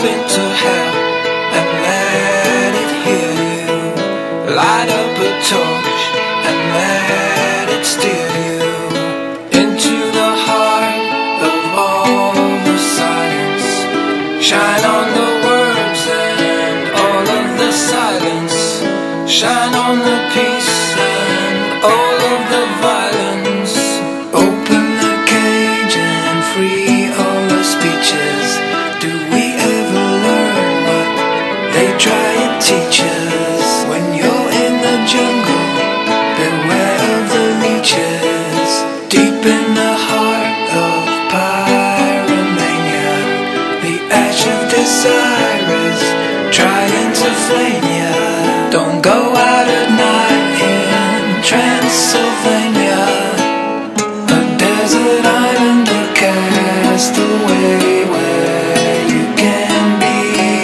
into hell and let it heal you. Light up a torch and let it steer you into the heart of all the silence. Shine on the words and all of the silence. Shine on the peace and all of the violence. Open the cage and free all the speeches. Do we ever learn what they try and teach us? When you're in the jungle, beware of the leeches. Deep in the heart of pyromania, the ash of desire is trying to flame ya. Don't go out at night in Transylvania, a desert island, a castaway where you can be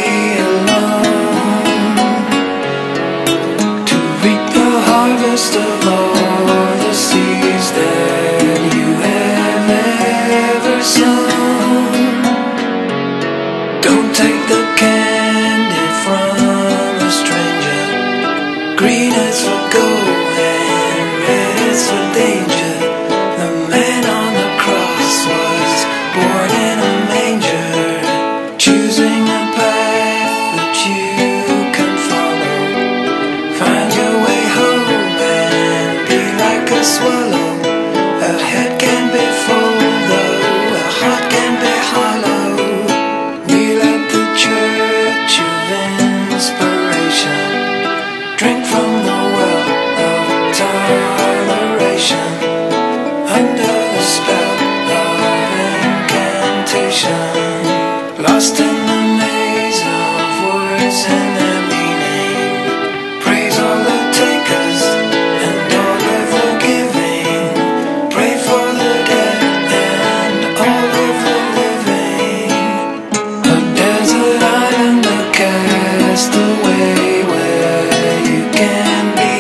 alone, to reap the harvest of all the seeds that you have ever sown. Don't take the candy from a stranger. Green is for gold and red is for danger. The man on the cross was born in a manger, choosing a path that you can follow. Find your way home and be like a swallow. A head can be full though a heart can be hollow. We let the church of inspiration drink from the well of toleration, under the spell of incantation, lost in the maze of words and their meaning. Praise all the takers and all the forgiving. Pray for the dead and all of the living. A desert island, a castaway where you can be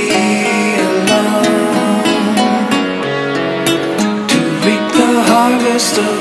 alone, to reap the harvest of